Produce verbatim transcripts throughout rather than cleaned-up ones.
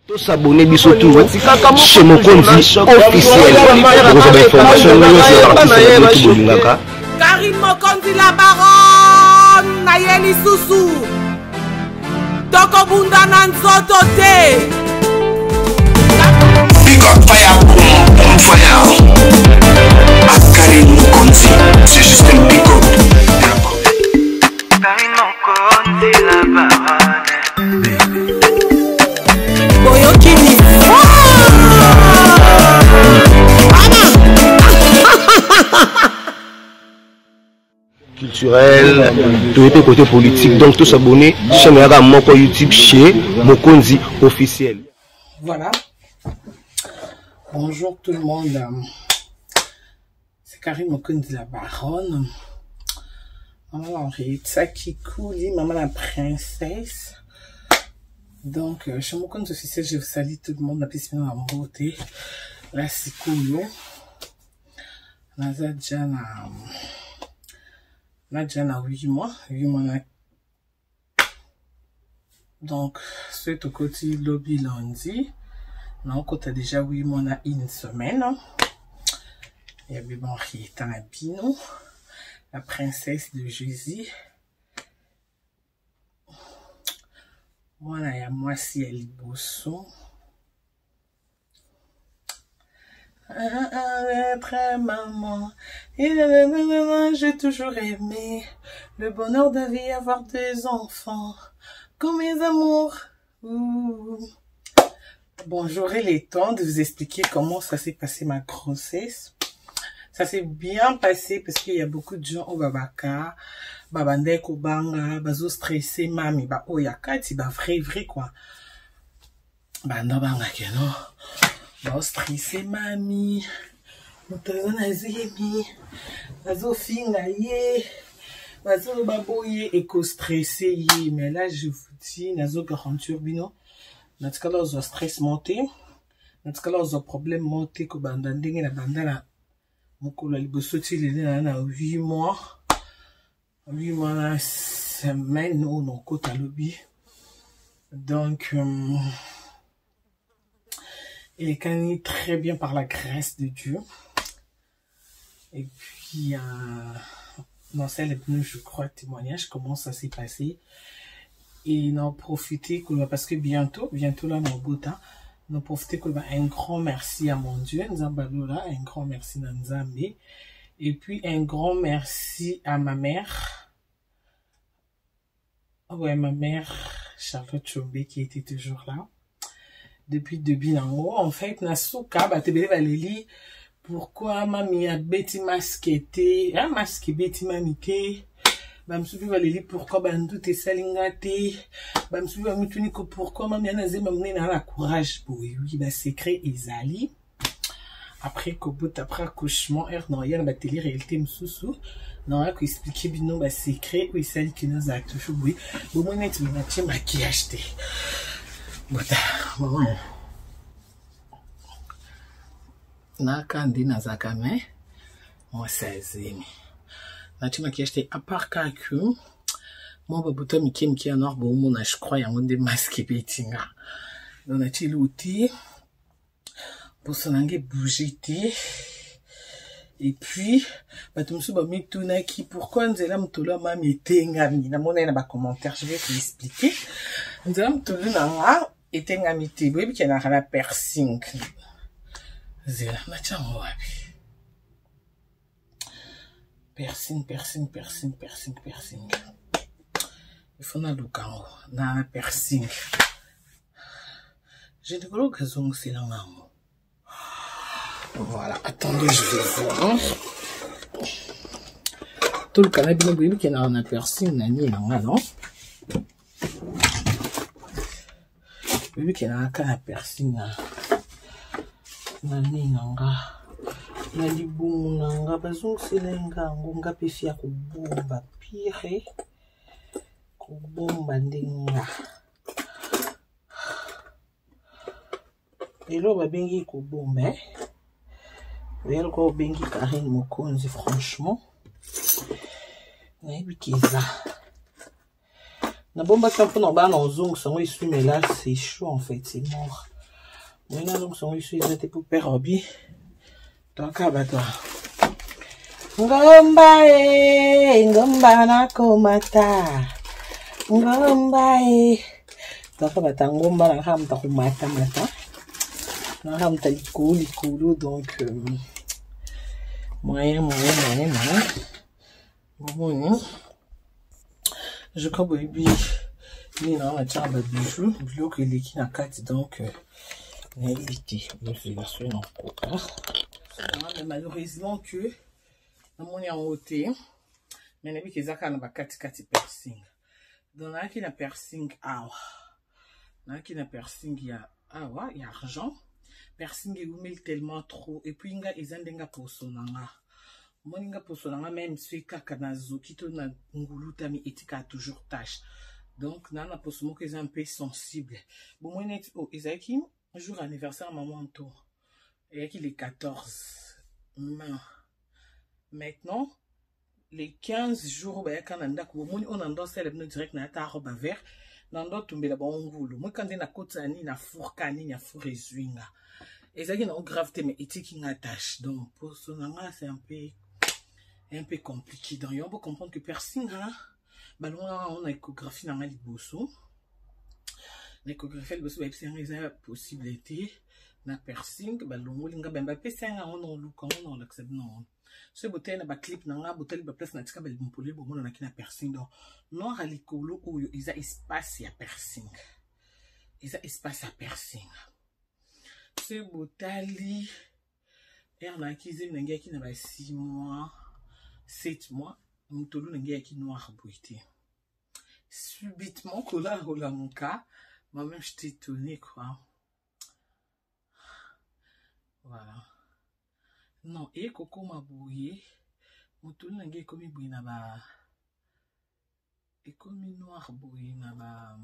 S'abonner bisotou chez Mokonzi officiel pour avez information Karim Mokonzi la baronne Nayeli Susu Toko Bunda Nanzoto te Big up fire boom boom fire à Karim Mokonzi c'est juste un big up Karim Mokonzi la baronne culturel, tout était côté politique, donc tous s'abonner chaîne Moko YouTube chez Mokonzi officiel. Voilà. Bonjour tout le monde. C'est Karim Mokonzi la baronne. Maman Henriette Sakikouli, maman la princesse. Donc, euh, chez Mokonzi officiel, je vous salue tout le monde. La piscine en beauté. La Sikoulou. La Zadjana. La Zadjana, huit mois. huit mois. Donc, c'est au côté lobby lundi. Donc, on a déjà huit mois à une semaine. Il y a Bébé Henriette Tanabino. La princesse de Jésus. Voilà, il y a moi si elle bousson. Être maman, j'ai toujours aimé le bonheur de vie, avoir des enfants comme mes amours. Ouh. Bon, j'aurai le temps de vous expliquer comment ça s'est passé ma grossesse. Ça s'est bien passé parce qu'il y a beaucoup de gens au Babaka, Babande Kobanga, bazo stressé mami, ba oyakati, ba vrai vrai quoi. Banda banga keno. Ba stressé mami. Mutazana zemi. Bazo finga ye. Bazo baboye eko stressé ye. Mais là je vous dis, nazo garantir bino. Natkala ozo stress monté. Natkala ozo problème monté ko banda ndenge na banda la. Mokolo liboso ti lele na huit mois. huit mois la semaine où on côte à lobby. Donc, euh, il est gagné très bien par la grâce de Dieu. Et puis, euh, dans celle je crois, témoignage, comment ça s'est passé. Et n'en profiter parce que bientôt, bientôt là, dans beau temps, nous profiter que un grand merci à mon Dieu, Nzambalola, un grand merci à Nzambe. Et puis un grand merci à ma mère. Ouais, ma mère, Charlotte Chombe, qui était toujours là. Depuis début nango. En fait, Nasuka, Batebele Valélie, pourquoi mamie a bêti masqué, a masqué bêti mamité. Bamsubi Valélie, pourquoi bandou te salingate. Bamsubi Vamituni, pourquoi mamie a nazé m'amener dans la courage pour oui, bah secret Isali. Après qu'au bout après accouchement, er non, il y a la télé réalité msoussou. Non, là, qu'on expliquait bien, bah, secret, oui, celle qui nous a toujours, oui. Bon, moi, net, mais tu maquillage, t'es. Voilà, bon. Na, kandi, na, zakame. Moi, c'est zémi. Na, tu maquillage, t'es, à part kaku. Moi, bah, bouton, miki, miki, en or, bon, mon, je crois, il y a un de masque, bétinga. Donc, na, tu l'outil. Pour son angle bouger, et puis, bah, tout le monde m'a dit, qui, pourquoi nous allons tout là, m'a mis, tengami, na mon na commentaire, je vais te l'expliquer. Nous allons tout là, et tengami, te, oui, qu'il y a la piercing. Zéla, na tiens, wabi. Piercing, piercing, piercing, piercing, piercing. Il faut na lukango, na piercing. J'ai des gros gazons, c'est là, maman. Voilà, attendez, je vais voir. Tout le cannabis, il y a un piercing, nani, non? Il y a un piercing, nani, non? Nani, bon, non, bazou, c'est l'enga, ngonga, pefia, kubomba, pire, kubomba, ndenga. Et là, on va bien y kubomba, hein? Vous voyez quoi, Bengi Karim Mokonzi, franchement. Mais oui, qu'est-ce que ça? Na bomba campo na ba na zong, ça, mais là, c'est chaud, en fait, c'est mort. Maintenant, donc, son issu, ils étaient pour Pérobi. Donc, à toi. Ngomba e, ngomba na komata. Ngomba e. Donc, à toi, ngomba na hamta komata mata. Na hamta likou, likou, donc, euh, moyen, moyen, moyen, moyen. Bon, je crois que oui, il y a un tchamba bijou, bijou que l'équipe n'a quatre, donc, euh, évité. Donc, je vais faire un coca. Mais malheureusement que, dans mon en côté, mais n'ai que ça n'a pas quatre quatre piercing. Dans la qui n'a piercing ah, dans la qui n'a piercing il y a ah ouais, il y a argent. Piercing est oumel tellement trop et puis il y a ils ont des pour sonanga. Moi il y a pour sonanga même si kaka na zoki to na nguluta mi etika toujours tâche. Donc na na pour son que ils un peu sensible. Bon moi net oh ils a qui jour anniversaire maman to. Et qui les quatorze. Maintenant, les quinze jours, quand on a un célèbre direct na ta robe vert, nando tomber la bon boulot. Moi quand on a côté ni na fourcani na fourrezuinga. Et ça qui n'a gravité mais éthique qui attache. Donc pour ce moment c'est un peu un peu compliqué. Donc on peut comprendre que piercing là, bah on a échographie dans les bosso. L'échographie le bosso c'est une possibilité. Na piercing ba longo linga bemba pesa nga ono luka ono l'accept non ce bouteille na ba clip na nga bouteille ba place na tika ba limpoli bo mona na kina piercing donc non à likolo oyo isa espace ya piercing isa espace ya piercing ce bouteille er na kizi na ngia kina ba six mois sept mois mutolu na ngia ki noir boité subitement kola rola mon cas moi même j'étais étonné quoi. Voilà. Non, et Coco m'a bouillé. Mon tour n'a comme bouillé na ba. Et comme noir bouillé na ba.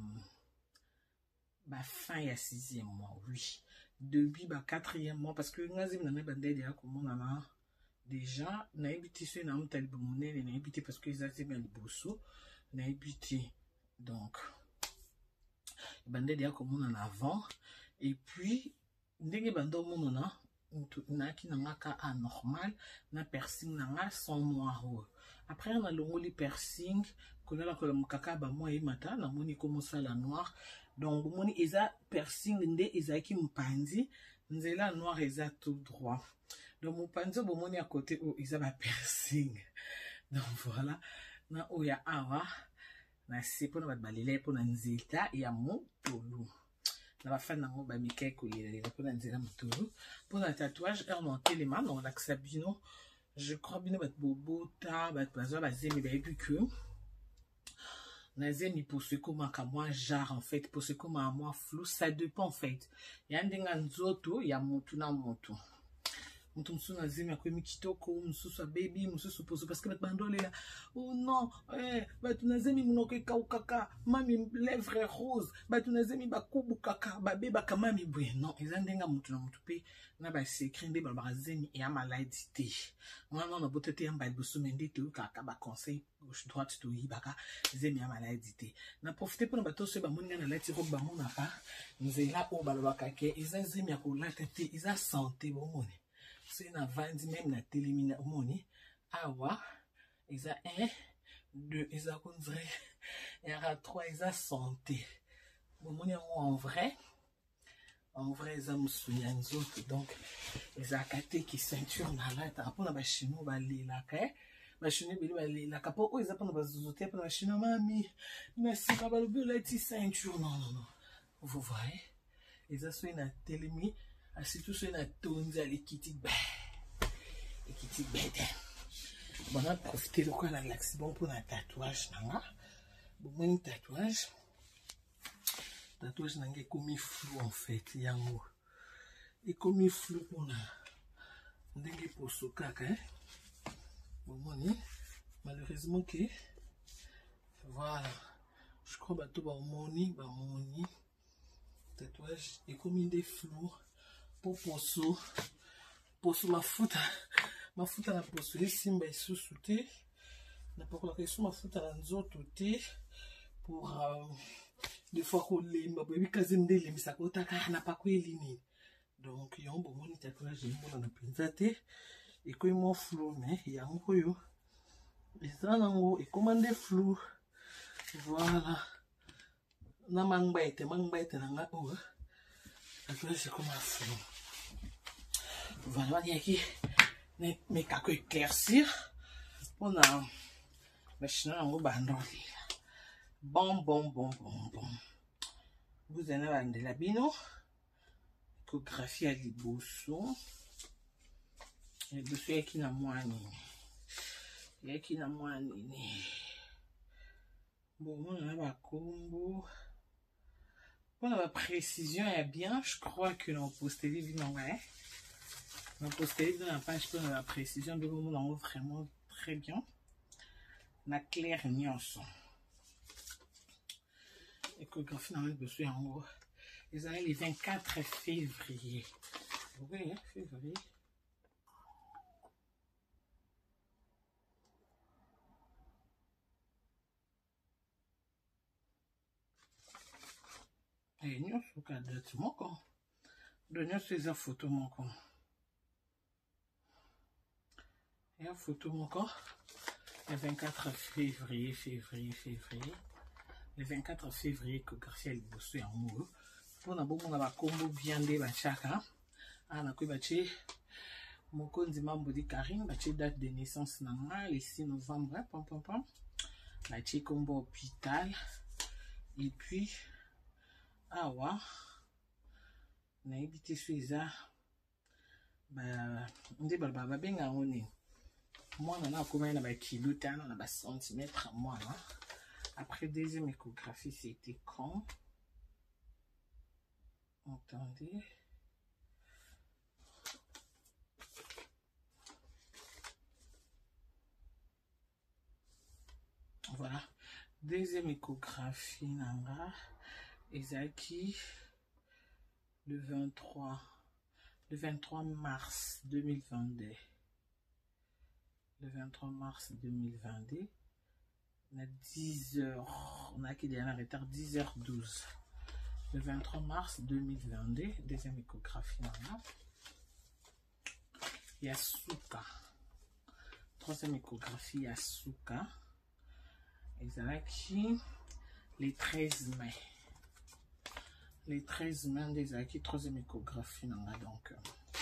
Ba fin ya sixième mois, oui. Depuis ba quatrième mois, parce que nous avons une bande de comme on a déjà. Na habité sur na mtal boumouné, na habité parce que ils avaient bien les bosso. Na habité donc. Bande de comme on en avant. Et puis, ndenge bando mon na. Na ki na ka anormal na piercing na nga sans noir. Après on a le mot piercing qu'on a la colonne kaka ba moi et mata na moni comme ça la noir donc moni eza piercing nde eza ki mpanzi nzela noir eza tout droit donc mon panzo bon moni à côté où eza ba piercing donc voilà na oya awa na c'est pour na balele pour na nzita ya mo tolu. Na va faire nango ba Mickey koyela pour na nzela mutulu pour un tatouage er non téléma non la sabino je crois bien bat bobo ta bat bazo ba zemi ba et que na zemi pour ce comment ka moi genre en fait pour ce comment moi flou ça dépend en fait il y a ndinga nzoto ya mutu na mutu mutu musu na zemi akomi kitoko musu so baby musu suppose parce que bat bandole là oh non eh bat na zemi munoke kaukaka mami lèvre rose bat na zemi ba kubu kaka ba beba kama mi bwe non ezandenga mutu na mutu pe na ba secret nde ba ba zemi ya maladie te moi non na botete ya ba boso mende te kaka ba conseil gauche droite to yibaka zemi ya maladie te na profiter pour ba to se ba moninga na lati robe ba mona pa nzela o ba lo bakake ezazemi ya ko lata te eza santé bo moni. C'est na vandi même na télémina moni awa isa un deux isa konzre era trois isa santé bon moni en vrai en vrai isa musuya nzoto donc isa kate ki ceinture na la ta pour na ba chino ba lela ka ba chino beli ba lela ka po isa pour na ba zozote pour na chino mami merci ka ba lo la ti ceinture non non non vous voyez isa so na télémi asi tout ça na tonza les kiti ba et kiti bête bon on a profité de quoi la relax bon pour un tatouage nanga bon mon tatouage tatouage nanga comme flou en fait yango et comme flou on a ndenge pour so kaka hein bon moni malheureusement que voilà je crois ba to ba moni ba moni tatouage et comme des flou pour poso poso mafuta mafuta na poso simba isusu te na pokola ka isu mafuta na nzoto te pour euh, des fois ko lemba bobi kazi ndele misako taka na pakweli nini Donc il y a un bon moment où j'ai mon appétit et que mon flou mais il y a un peu yo et ça nango et commandé flou voilà na mangbaite mangbaite nanga oh après c'est comme un flou voilà il y a qui mais kako éclaircir on a machine nango bandoli bon bon bon bon bon vous en avez de la bino échographie à liboso liboso yaki na mwani yaki na mwani bon on a ba combo on a ba précision est bien je crois que l'on posté les vidéos ouais on posté dans la page pour la précision de moment on vraiment très bien na clair nyonso échographie dans liboso en haut. Ils allaient le vingt-quatre février. Vous voyez, février. Et nous, ce cas de mon corps. Donnez ces photos mon corps. Et la photo mon corps. Le vingt-quatre février, février, février. Le vingt-quatre février, échographie à liboso en haut. Pour na bon na ba combo bien de ba chaka ana ko ba che mokonzi mambo di Karine ba che date de naissance na nga le six novembre pam pam pam ba che combo hôpital et puis awa na ibiti suiza ba ndi ba ba benga ngoni mwana na ko na ba kilo tano na ba centimètre mwana après deuxième échographie c'était quand attendez. Voilà. Deuxième échographie nanga. Ezaki. Le vingt-trois. Le vingt-trois mars deux mille vingt-deux. Le vingt-trois mars deux mille vingt-deux. On a dix heures. On a qui est en retard dix heures douze. Le vingt-trois mars deux mille vingt-deux, deuxième échographie là. Yasuka. Troisième échographie Yasuka. Ezalaki les treize mai. Les treize mai des acquis, troisième échographie là donc.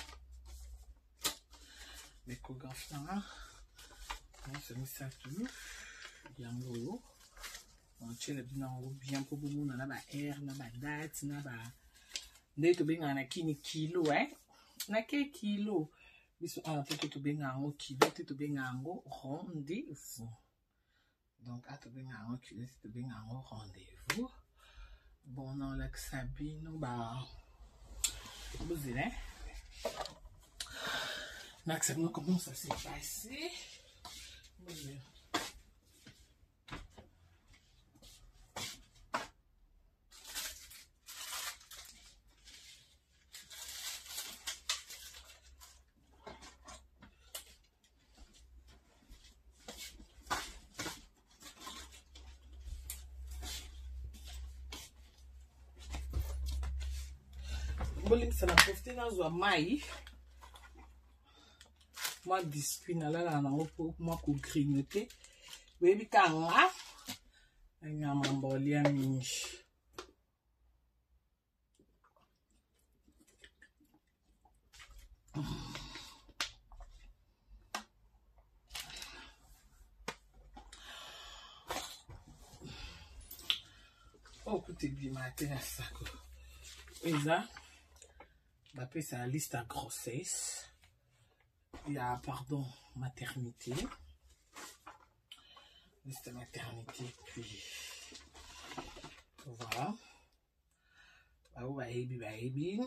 L'échographie là. On se met ça tout. Yango. On tient bien pour vous na ba air na ba date na ba nde to benga na kini kilo eh na ke kilo biso ana to to benga ngo kilo to benga ngo rendez-vous donc a to benga ngo kilo to benga ngo rendez-vous bon non la Sabino ba vous allez na Sabino comment ça s'est passé vous ça n'a profité dans un maïs. Moi, biscuit, là, là, là, pour moi, pour grignoter. Baby, quand là, il y a un bolien mini. Oh, écoutez bien, matin à ça. Et ça. Après, c'est la liste à grossesse. Il y a, pardon, maternité. Liste à maternité, puis voilà. Bah, baby, baby.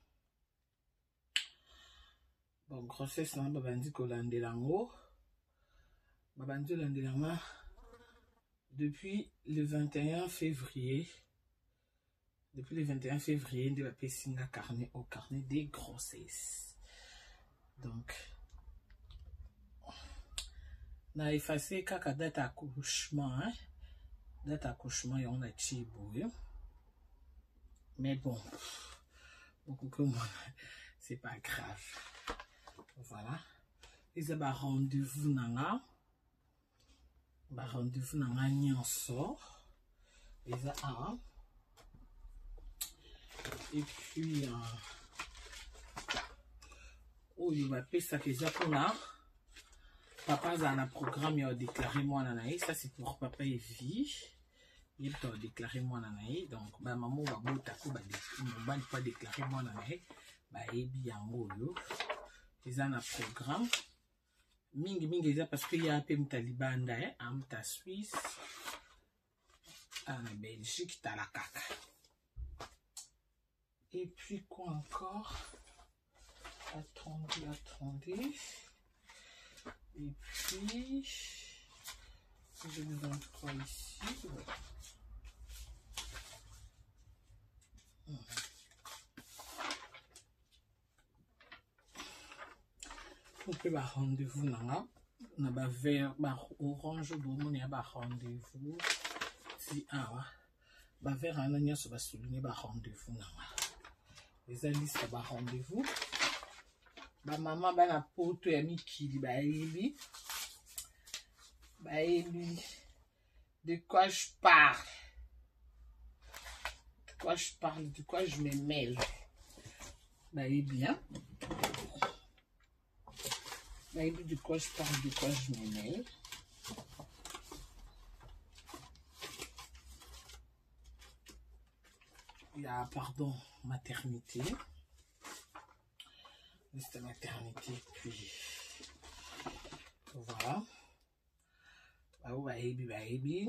Bon, grossesse, là, babandi kolande lango. Babandi kolande lango. Depuis le vingt et un février. Depuis le vingt et un février, de la pessinga carnet au carnet des grossesses. Donc, on a effacé kaka date accouchement, hein? Date accouchement, et on a chiboué. Mais bon, beaucoup comme c'est pas grave. Voilà. Ils ont un rendez-vous nanga. Un rendez-vous nanga nyonso. Ils ont un. Et puis, euh, oh, il va payer ça qu'ils ont pour là. Papa a un programme, il a déclaré moi nanaï. Ça, c'est pour papa et vie. Il a déclaré moi nanaï. Donc, ma maman va botter, il va pas déclarer moi nanaï. Bah, et bien, yo. Ils ont un programme. Mingi mingi, parce qu'il y a un peu de Talibanda, hein, en Suisse, en Belgique, t'as la caca. Et puis, quoi encore? Attendez, attendez. Et puis, je vous en crois ici. Hum. On peut avoir rendez-vous là. On a un vert, orange, on a un rendez-vous. Si, ah, un vert, on a un rendez-vous là. Les alices, on a un rendez-vous. Ma maman, ben, la pote, elle a mis qui dit, bah, Eli. Bah, Eli. De quoi je parle? De quoi je parle? De quoi je me mêle? Bah, eh bien. Bah, Eli, de quoi je parle? De quoi je me mêle? Il y a, pardon, maternité. Liste maternité, puis voilà. Bah, baby, baby.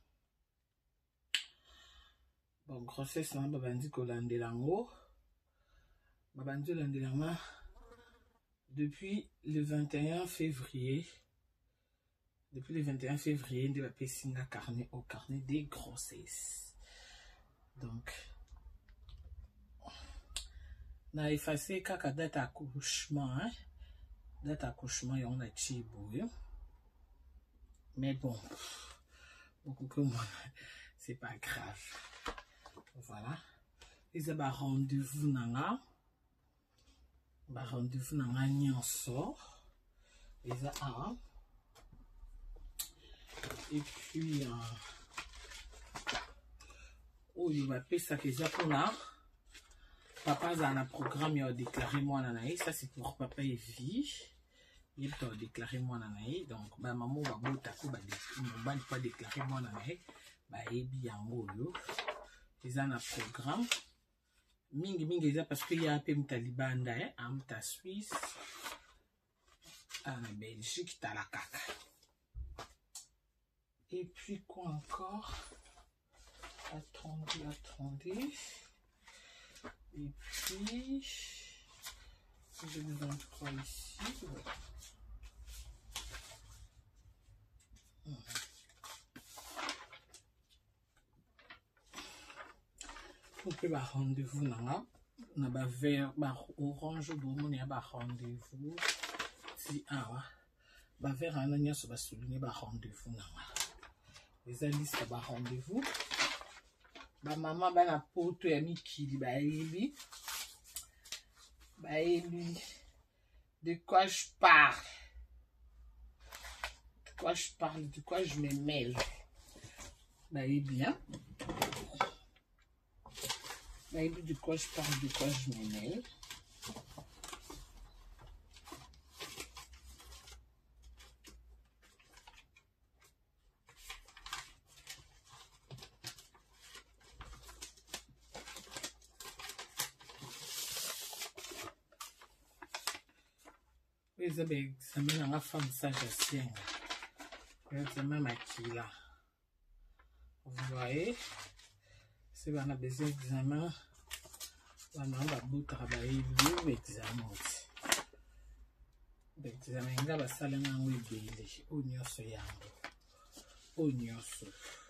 Bon, grossesse, on va dire qu'on a l'ango. On va dire qu'on depuis le vingt et un février. Depuis le vingt et un février, on va passer un carnet au carnet des grossesses. Donc, on a effacé kaka date d'accouchement, hein? Date d'accouchement, on a tchiboué. Mais bon, beaucoup que moi, c'est pas grave. Voilà. Ils ont un rendez-vous nanga. Un rendez-vous nanga nyonso. Ils ont un. Et puis, euh, oh, il va payer ça qu'ils ont pour là. Papa a un programme, il a déclaré moi nanaï. Ça, c'est pour papa et vie. Il a déclaré moi nanaï. Donc, ma maman va botter, il va pas déclarer moi nanaï. Bah, et bien, yo. Ils ont un programme. Mingi mingi, parce qu'il y a un peu de Talibanda, hein, en Suisse, en Belgique, t'as la caca. Et puis, quoi encore? Attendez, attendez. Et puis, je vous en crois ici. Hum. On peut avoir rendez-vous là. On a un vert, orange, on a un rendez-vous. Si, ah, ouais. Un vert, on a un rendez-vous là. Les alices, on a un rendez-vous. Ma maman, ben, la pote, elle a mis qui dit, bah, Eli. Bah, Eli. De quoi je parle? De quoi je parle? De quoi je me mêle? Bah, eh bien. Bah, Eli, de quoi je parle? De quoi je me mêle? Ils ont examiné la femme sage à sien. Ils ont examiné ma kila. Vous voyez, si on a besoin d'examen, on a beau travailler l'examen. L'examen, il va saler un wébélé. Onyoso yango. Onyoso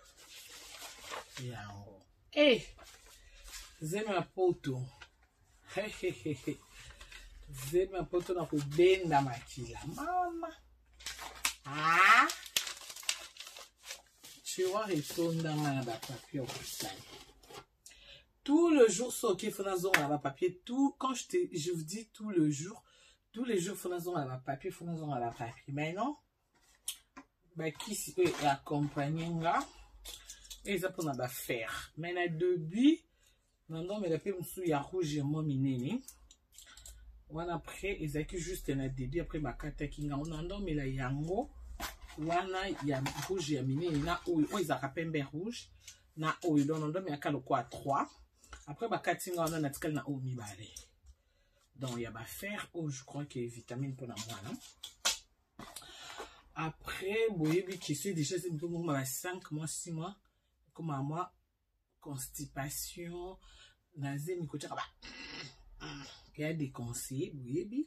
yango. Eh! Zema ma poto. He he he he. Zema ma poto na kubenda makila. Mama. Ah! Tu vois, répondre dans la papier au cristal. tout le jour, ce qu'il faut dans un papier, tout, quand je, te, je vous dis tout le jour, tous les jours, il faut dans un papier, il faut dans un papier. Maintenant, bah, qui est accompagné là, et ça pour nous faire. Mais la début, maintenant, mais la paix, il y a rouge et moi, minene. Voilà, après, ils ont juste un début, après, ma carte qui est en andon, mais là, il y a un mot. Voilà, il y a rouge et minene, là, où ils ont rappelé rouge. Na o il donne mais à quoi trois après bah quatre on a natcal na o mi balé donc il y a ba faire ou je crois que vitamine pour la moi non après boyebi qui suis déjà c'est pour moi cinq mois six mois comme à moi constipation nausée ni côté bah il y a des conseils boyebi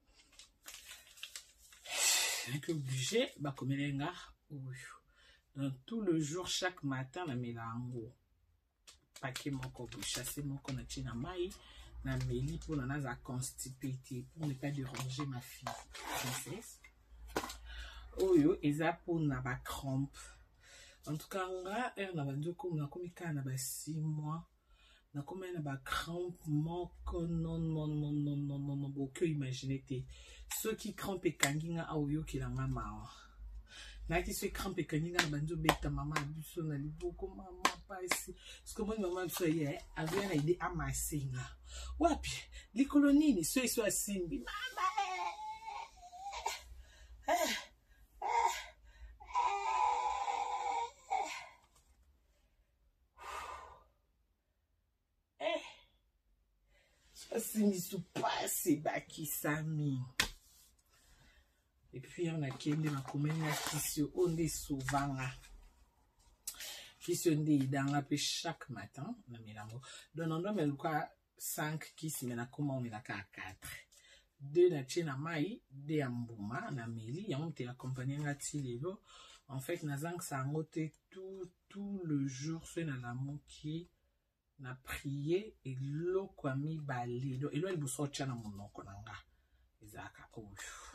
donc obligé bah comme les gars donc tout le jour, chaque matin, na melango. Paquet mon coco, chasser mon connaît na maï, na meli pour na naza constipé, pour ne pas déranger ma fille. Princesse. Oh yo, eza pour na ba crampe. En tout cas, on a er na ba ndoko na komi ka na ba six mois. Na komi na ba crampe, mon non non non non non non non bon que imaginer te. Ceux qui crampent et kanginga a oyo ki la mama. Na qui se crampe et kanginga banzo beta maman abuso na liboko maman pas ici. Parce que moi maman so ye avait na idée amasser nga. Wapi, les colonies ni so so asimbi. Mama. Eh. Asimbi sou passe baki sami. Et puis, on a kende ma commune qui se onde souvent. Qui se onde dans la pe chaque matin. On a mis la mot. Donc, on a mis cinq qui se met na comment on est là quatre. Deux na tchena mai, deux ambouma, na meli. Et on te accompagné na tilelo. En fait, na zank ça a noté tout, tout le jour. C'est na l'amour qui na prié et l'eau quoi mi balé. Et l'eau, elle vous sort tchana mon nom konanga. Ezaka. Ouf.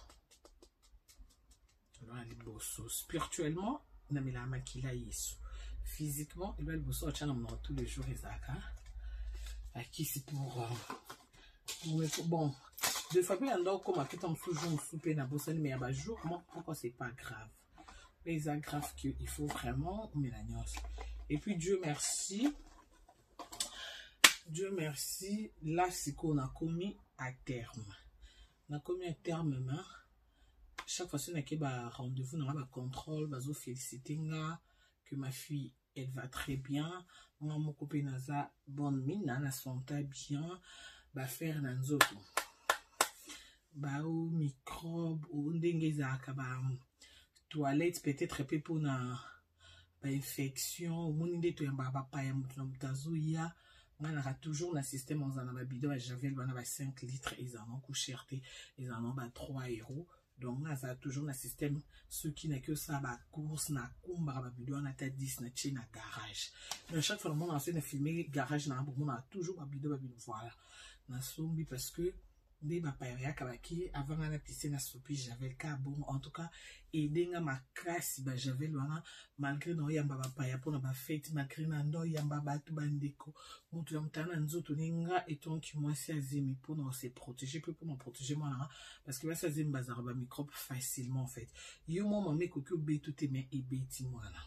Spirituellement, on a mis la maquilla yesu. Physiquement, il va le bosser tous les jours. À qui c'est pour. Bon, deux fois plus, on a comme à tout temps toujours souper na bosse, mais à bas jour, moi, pourquoi c'est pas grave? Mais c'est grave qu'il faut vraiment mélanios. Et puis, Dieu merci. Dieu merci. Là, c'est qu'on a commis à terme. On a commis à terme, mais. Chaque fois que on a rendez-vous, on a un contrôle, bazo féliciter que ma fille elle va très bien, moi mon copain naza bonne mine, na santé bien, ba faire nanzoto. Ba ou microbe ou ndengeza ka ba toilette peut-être peu pour na ba infection, ou monde to yamba ba pa ya mutu mutazo ya. On a toujours un système on a ba bidon à javel, on a cinq litres, ils en ont coûté cher, ils en ont ba trois euros. Donc, là, ça a toujours un système, ceux qui n'ont que ça, bah, course, na kumba, bah, bidon, na tête dix, na tché, na garage. Donc, chaque fois, on a fait filmer garage, na on a toujours, bah, bidon, bah, bidon, voilà. Na sombi, parce que, des, bah, paria, kabaki, avant, la piscine, na soupi, j'avais le cas, bon, en tout cas, et denga, ma classe, bah, j'avais le, malgré, non, yamba, bah, paria, pour, na, fête, malgré, nando, yamba, bah, tout, bandeko, moutou, yamtana, nzoto, ninga, et ton, qui, moi, c'est azimi, pour, non, c'est protéger, pour, nous protéger, moi, là, parce que, là, ça, zim, bazar, bah, microbe, facilement, en fait. Yo, moi, maman, koko, bé, tout est, mais, et béti, moi, là.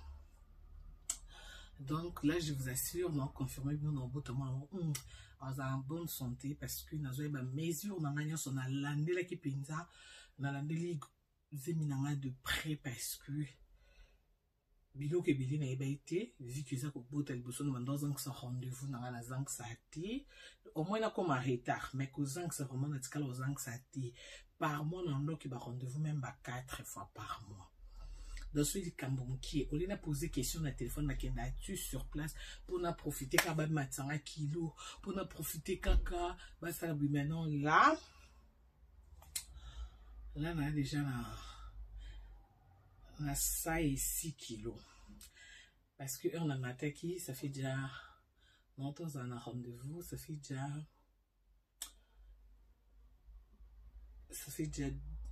Donc, là, je vous assure, non, confirmez, nous, non, bout, moi, on, on a en bonne santé, parce que, nous avons, bah, mesure, on a, on a landé, là, qui pinza, on a landé, les, de près, parce que, bilo que bili na été vu que ça ko botel boso no dans un rendez-vous na la zank ça té au moins na comme un retard mais que zank ça vraiment na tikala aux zank ça té par mois na ndo ki ba rendez-vous même ba quatre fois par mois dans celui kambon qui on a posé question na téléphone na kenda tu sur place pour na profiter ka ba matanga kilo pour na profiter kaka ba ça maintenant là là on a déjà na on a ça et six kilos. Parce que on a matin qui, ça fait déjà longtemps on a rendez-vous, ça fait déjà ça fait déjà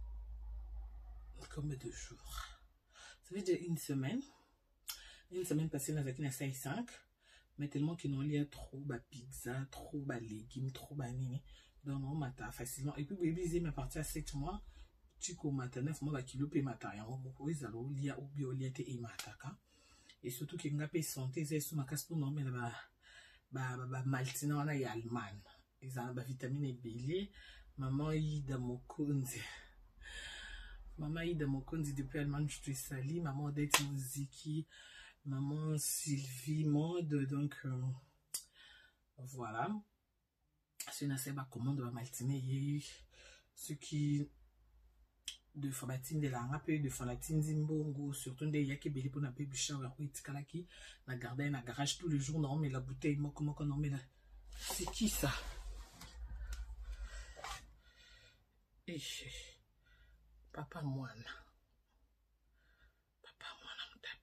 comme deux jours. Ça fait déjà une semaine. Une semaine passée, on a fait cinq. mais tellement qu'ils n'ont lié trop bah pizza, trop bah légumes, trop bah nini. Donc on mata facilement. Et puis bébé ils aiment partir à sept mois. Tu commences à neuf mois bah kilo pe mata ya ngoko ils allo lia ou bio lié et mataka. Et surtout qu'ils n'ont pas santé c'est sous ma casse pour non mais bah bah bah maltina on a y Allemagne. Ils ont bah vitamine B. Maman Ida Mokonzi. Maman Ida Mokonzi depuis Allemagne je te salue. Maman Odette Moziki. Maman Sylvie Mode, donc euh, voilà. C'est une assez belle commande de Maltine. Ce qui de Fabatine de la Rapé, de Falatine Zimbongo, surtout des Yaki Beli pour n'appeler Bichard ou Itikalaki, na garder na garage tous les jours, non, mais la bouteille, moi, comment qu'on en met là? C'est qui ça? Et Papa Moine. Papa Moine, on t'a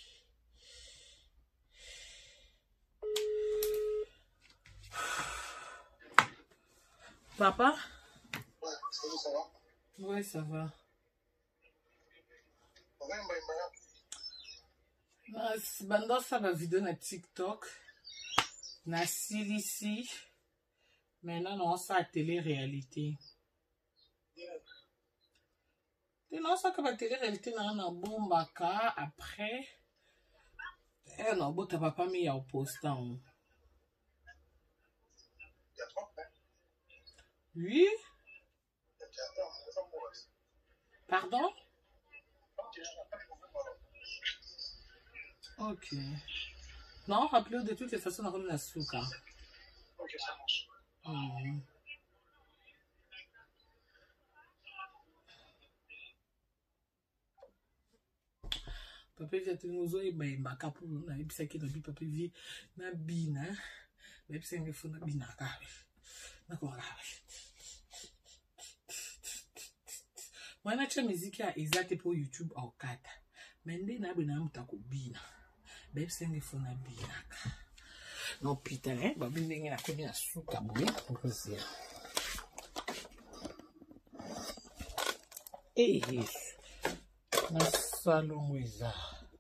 Papa? Ouais, salut, ça va? Ouais, ça va. Banda ça va vidéo na TikTok. Na Silici. Maintenant, non, ça a télé-réalité. Non, ça que la télé-réalité n'a un bon baka. Après, eh non, bon, t'as pas mis au postant. Oui? Pardon? Ok. Non, rappelez-vous de toutes les façons on a remis la souka. Ok, ça marche. Mmh. Papa vient de nous ouvrir mais mbaka pour na ebisa ki na bi papa vi na bina. Na ebisa ngefo na bina ka. Na ko ka. Moi na cha musique ya exacte pour YouTube au kata. Mende na bina mutako bina. Ba ebisa ngefo na bina ka. Non putain, hein, ba bina ngena ko bina suka boye. Okose. Eh, na salon weza.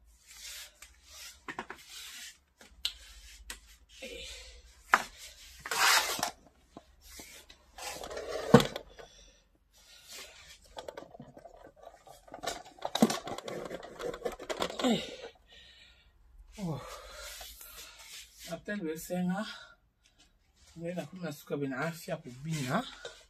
Oh. Après le senga, on est là pour la souka ben afia pour bina.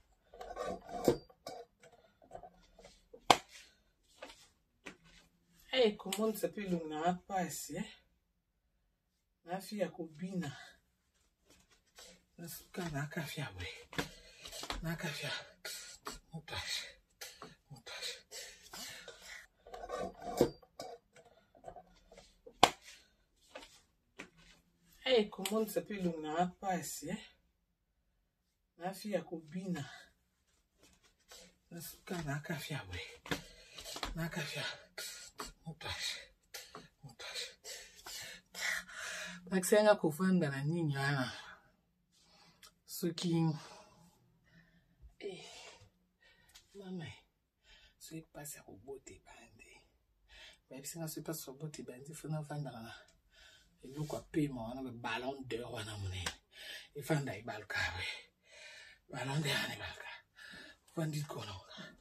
Hey, comment ça peut nous n'a pas assez? Afia pour bina. La souka na kafia we. Na kafia. Montage. Montage. Hey, comment ça peut nous n'a pas assez? La fille a cobina. La souka na kafia we. Na kafia. Montage. Montage. Maxenga kofanda na nini ana. Soki. Eh. Mama. Soki passe au bote bandi. Même si on se passe au bote bandi, faut na vanda na. Et nous quoi paiement on a le ballon d'or wana monnaie. Et fanda i balka we. Ballon d'or ne balka. Fandi kono.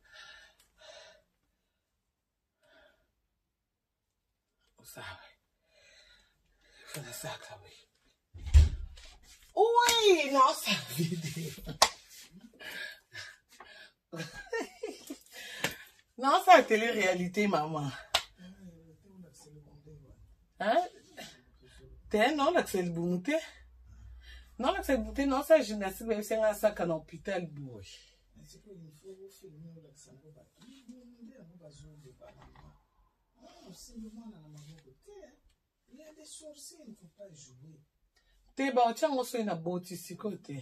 Osawe. Fanda saka we. Oui, non ça vidéo. Non ça télé-réalité maman. Hein? T'es non, l'accès le bouté. Non, l'accès le bouté, non, ça, gymnastique, mais c'est un sac à l'hôpital, boy. C'est qu'il faut filmer l'accès le bâton. Il y a des sourcils, il ne faut pas jouer. T'es bon, tiens, on se fait une botte ici, côté.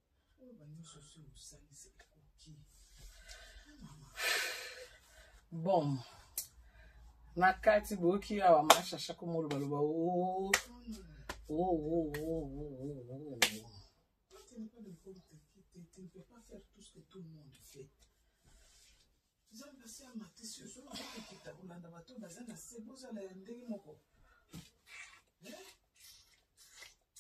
Bon. Nakati boki awa masha shako molo baloba oh oh oh oh oh oh. Tu n'es pas de bonne technique, tu ne peux pas faire tout ce que tout le monde fait. Vous avez passé à mater sur ce moment que tu as roulé dans la bateau, mais c'est beau, ça l'a ndenge moko.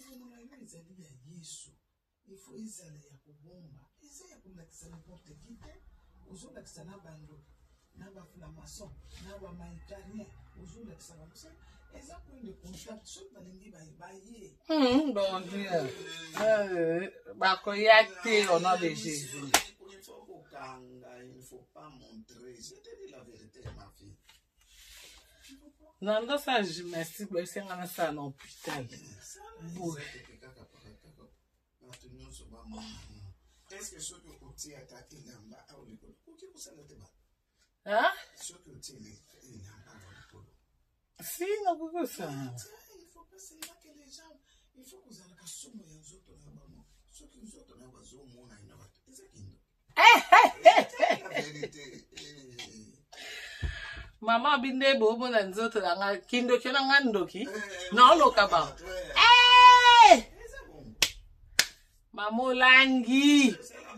fomula yo ezali ya Yesu. Il faut ezala ya kobomba. Eza ya kolakisa n'importe qui te. Ozolakisa na bando, na ba flamason, na ba maïtarien, ozolakisa ba musa. Eza point de contact sur balingi baye. Hum, bon Dieu. Euh, bakoyate au nom de Jésus. Il faut kanga, il ne faut pas montrer. Je te dis la vérité, ma fille. Non, dans ça, je m'explique, c'est un ça à l'hôpital. Est-ce que ce que vous avez attaqué là-bas à l'école, vous avez attaqué là-bas? Hein? Ce que vous avez attaqué là-bas à l'école. Si, non, pourquoi ça? Il faut pas seulement que les gens, il faut que vous ayez la somme et les autres là-bas. Ce que vous autres là-bas, vous avez la vérité. Maman binde bo mo na nzoto la nga kindo kena ngandoki na oloka ba eh Maman langi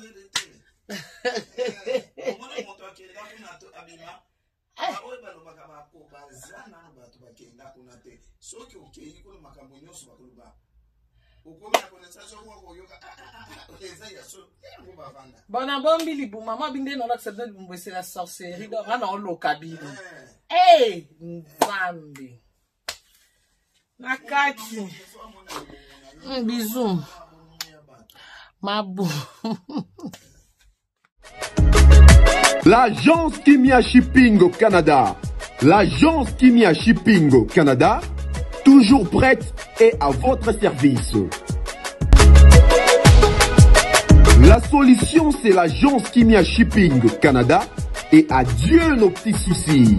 Bona bombi libu maman binde na l'accepter de c'est la sorcellerie donc na oloka bino eh nzambi nakati bisous mabou. L'agence Kimia Shipping au Canada. L'agence Kimia Shipping au Canada, toujours prête et à votre service. La solution, c'est l'agence Kimia Shipping Canada et adieu nos petits soucis.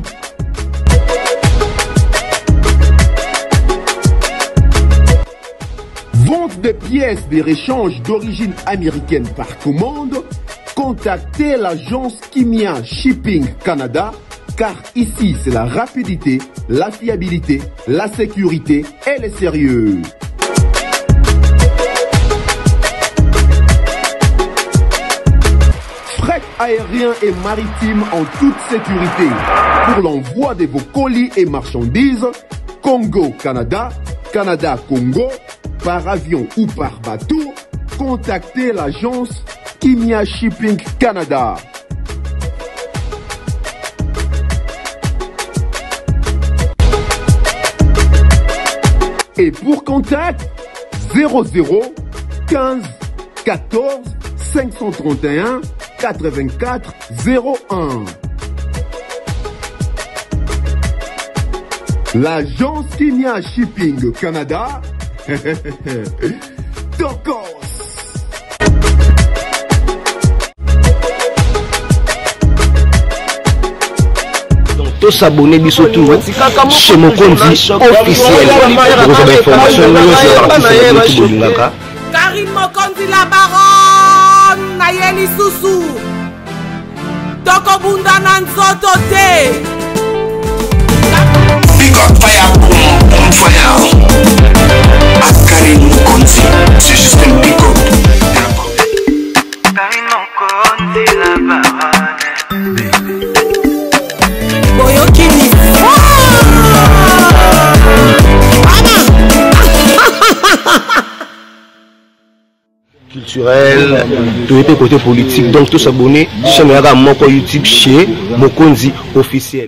Vente des pièces de réchange d'origine américaine par commande, contactez l'agence Kimia Shipping Canada car ici c'est la rapidité, la fiabilité, la sécurité et le sérieux. Fret aérien et maritime en toute sécurité. Pour l'envoi de vos colis et marchandises, Congo-Canada, Canada-Congo, par avion ou par bateau, contactez l'agence Kimia Shipping Canada. Et pour contact, zéro zéro quinze quatorze cinq cent trente et un quatre-vingt-quatre zéro un. L'agence Kimia Shipping Canada. Tokos. Donc, s'abonner biso tout chez Mokonzi officiel. Vous avez information Karine Mokonzi la baronne Nayeli Susu Toko Bunda Nanzoto te Big up fire boom on fire à Karine Mokonzi, c'est juste un big up. Karine Mokonzi la baronne Boyo Kini culturel, tout était côté politique, donc tous s'abonner chaîne Moko YouTube chez Mokonzi officiel.